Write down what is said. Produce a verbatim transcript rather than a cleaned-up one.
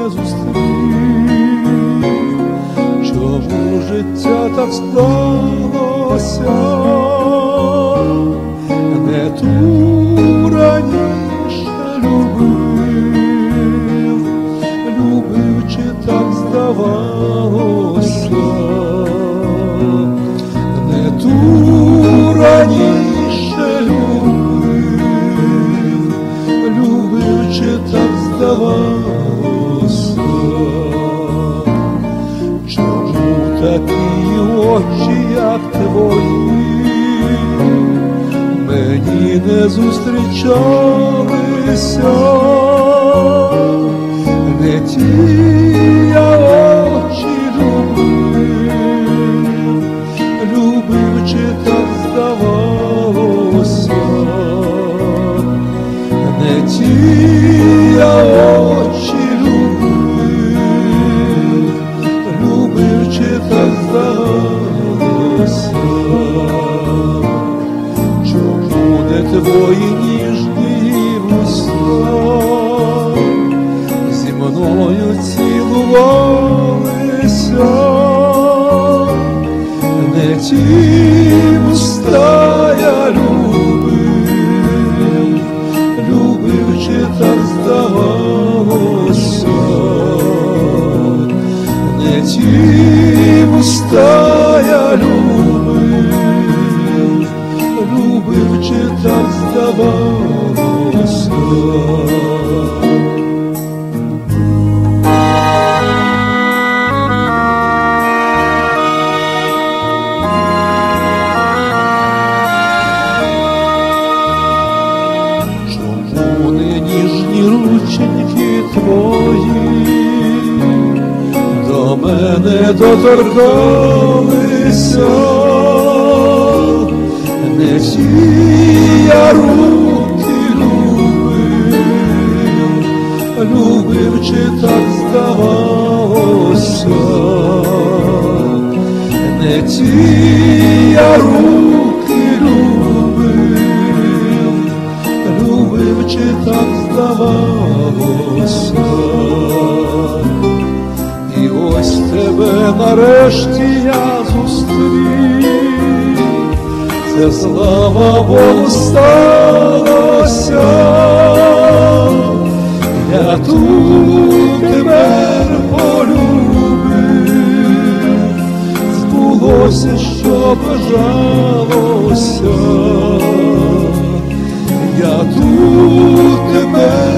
не зустрів. Чому життя так склалося, не ту раніше любив, любив, чи так здавалося, не ту раніше любив, любив, чи так здавалося. Чому такі очі, як твої, мені не зустрічалися? Не ті я очі любив, любив, чи так здавалося, не ті я очі любив, любив, чи так здавалося. Чому не твої ніжні вуста зі мною цілувалися, не ті вуста я любив, любив, чи так здавалося, не ті вуста я любив, любив, чи так здавалося. Чому не ніжні рученьки твої до мене доторкалися, не ті я руки любив, любив, чи так здавалося, не ті я руки любив, любив, чи так здавалося. І ось тебе нарешті я зустрів, це слава Богу сталося. Я тут тепер полюбив, збулося, що бажалося. Я тут тепер